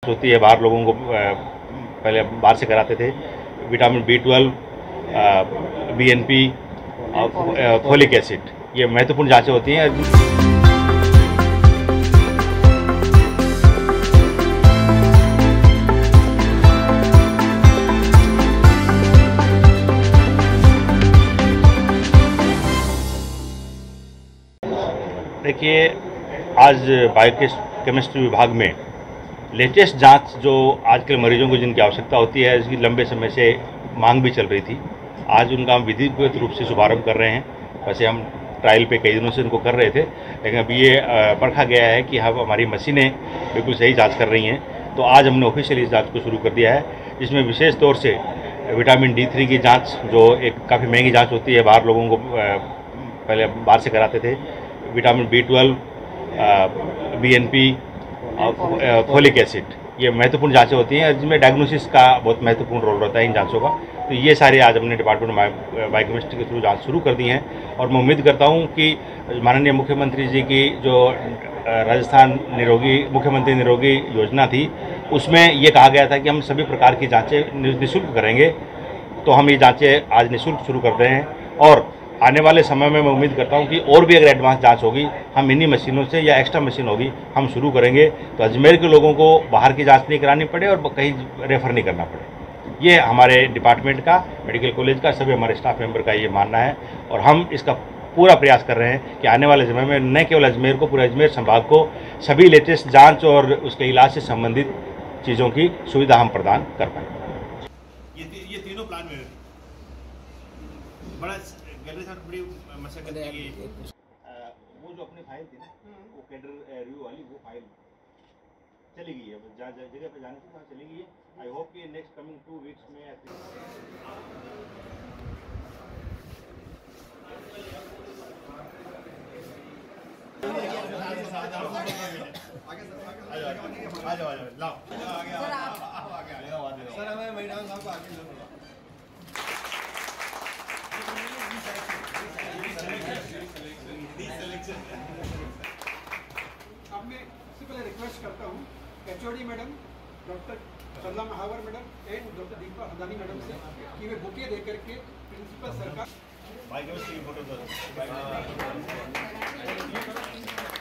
होती है बाहर लोगों को पहले बाहर से कराते थे। विटामिन B12, BNP और फोलिक एसिड, ये महत्वपूर्ण जांचें होती हैं। देखिए, आज बायोकेमिस्ट्री विभाग में लेटेस्ट जांच जो आज के मरीजों को जिनकी आवश्यकता होती है, इसकी लंबे समय से मांग भी चल रही थी। आज उनका हम विधिवत रूप से शुभारंभ कर रहे हैं। वैसे हम ट्रायल पे कई दिनों से उनको कर रहे थे, लेकिन अभी ये परखा गया है कि हम हमारी मशीनें बिल्कुल सही जांच कर रही हैं। तो आज हमने ऑफिशियली इस जांच को शुरू कर दिया है, जिसमें विशेष तौर से विटामिन D3 की जाँच, जो एक काफ़ी महंगी जाँच होती है, बाहर लोगों को पहले बाहर से कराते थे। विटामिन B12, BNP और फोलिक एसिड, ये महत्वपूर्ण जांचें होती हैं, जिसमें डायग्नोसिस का बहुत महत्वपूर्ण रोल रहता है इन जांचों का। तो ये सारे आज हमने डिपार्टमेंट बायोकेमिस्ट्री के थ्रू जांच शुरू कर दी हैं। और मैं उम्मीद करता हूं कि माननीय मुख्यमंत्री जी की जो राजस्थान मुख्यमंत्री निरोगी योजना थी, उसमें ये कहा गया था कि हम सभी प्रकार की जाँचें निःशुल्क करेंगे। तो हम ये जाँचें आज निःशुल्क शुरू कर रहे हैं, और आने वाले समय में मैं उम्मीद करता हूं कि और भी अगर एडवांस जांच होगी, हम इन्हीं मशीनों से या एक्स्ट्रा मशीन होगी हम शुरू करेंगे, तो अजमेर के लोगों को बाहर की जांच नहीं करानी पड़े और कहीं रेफर नहीं करना पड़े। ये हमारे डिपार्टमेंट का, मेडिकल कॉलेज का, सभी हमारे स्टाफ मेंबर का ये मानना है। और हम इसका पूरा प्रयास कर रहे हैं कि आने वाले समय में न केवल अजमेर को, पूरे अजमेर संभाग को सभी लेटेस्ट जाँच और उसके इलाज से संबंधित चीज़ों की सुविधा हम प्रदान कर पाएँ। ये तीनों प्लान में बड़ा गैलरी साहब बड़ी मशक्कत की। वो जो अपनी फाइल थी ना, वो कैडर रिव्यू वाली, वो फाइल चली गई है, जगह पे जाने से वहाँ चली गई है। आई होप कि नेक्स्ट कमिंग 2 वीक्स में आ जाओ लाओ सर, हमें मैडम साहब को आगे लो। अब मैं सबसे पहले रिक्वेस्ट करता हूँ HOD madam, doctor Salla Mahawar madam and doctor Deepa Hadani madam से कि वे बुके दे करके प्रिंसिपल सरकार भाई